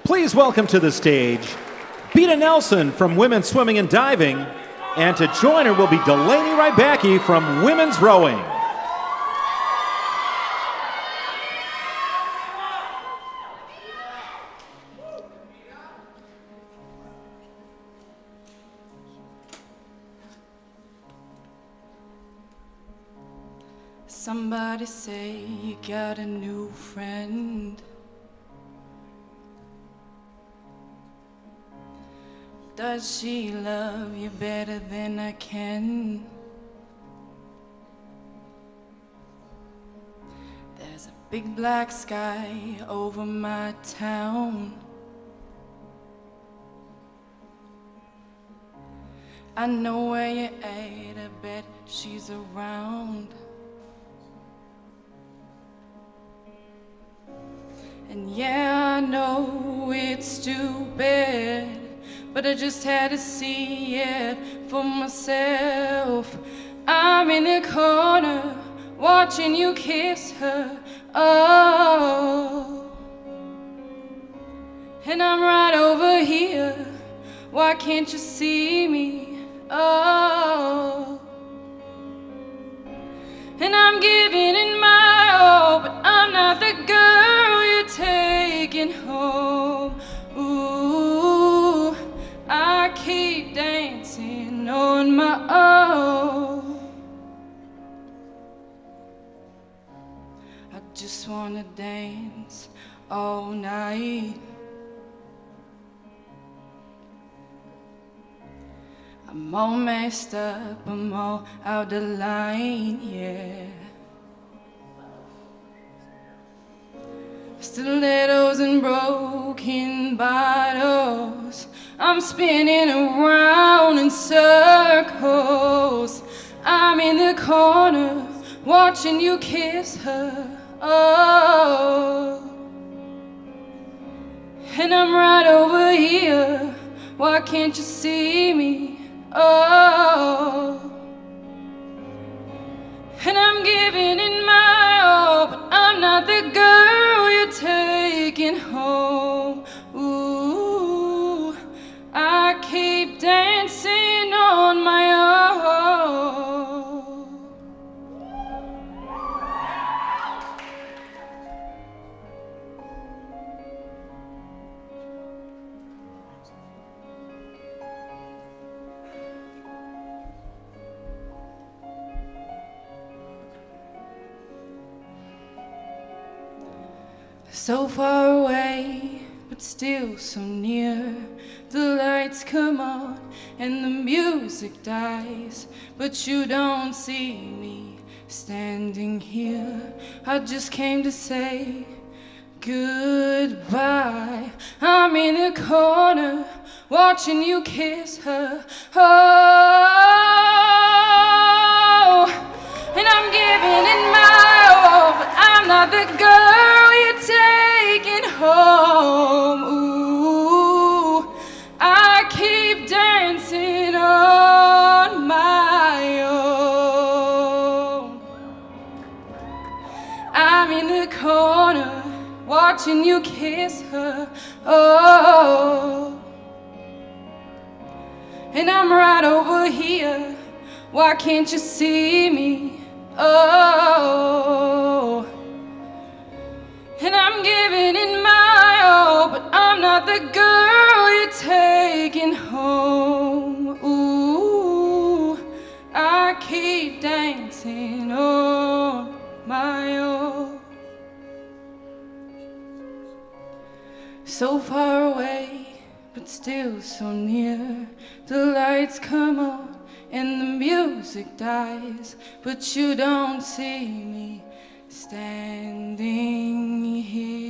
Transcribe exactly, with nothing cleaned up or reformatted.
Please welcome to the stage Beata Nelson from Women's Swimming and Diving, and to join her will be Delanie Rybacki from Women's Rowing. Somebody say you got a new friend. Does she love you better than I can? There's a big black sky over my town. I know where you're at, I bet she's around. And yeah, I know it's stupid, but I just had to see it for myself. I'm in the corner watching you kiss her, oh. And I'm right over here, why can't you see me, oh. And I'm giving it my all, but I'm not the girl you're taking home. Ooh, I keep dancing on my own. I just wanna dance all night. I'm all messed up, I'm all out of line, yeah. Stilettos and broken bottles, I'm spinning around in circles. I'm in the corner watching you kiss her, oh. And I'm right over here, why can't you see me? Oh, and I'm giving it my all, but I'm not the girl you're taking home. Ooh, I keep dancing on my own. So far away, but still so near. The lights come on and the music dies, but you don't see me standing here. I just came to say goodbye. I'm in the corner watching you kiss her, oh. And I'm giving it my all, but I'm not the girl you're taking home. Ooh, I keep dancing on my own. I'm in the corner watching you kiss her, oh. And I'm right over here, why can't you see me? Oh, and I'm giving it my all, but I'm not the girl you're taking home. Ooh, I keep dancing on my own. So far away, but still so near. The lights come on and the music dies, but you don't see me standing here.